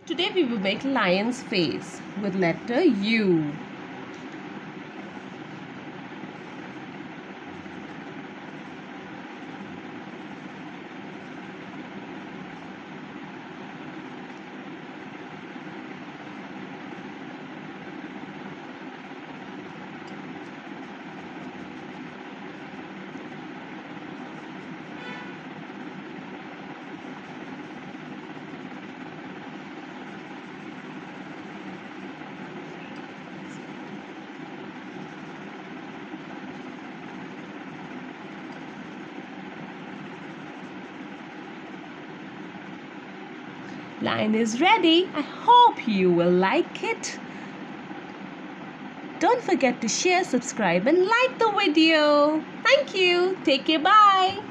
Today we will make lion's face with letter U. Lion is ready. I hope you will like it. Don't forget to share, subscribe and like the video. Thank you. Take care. Bye.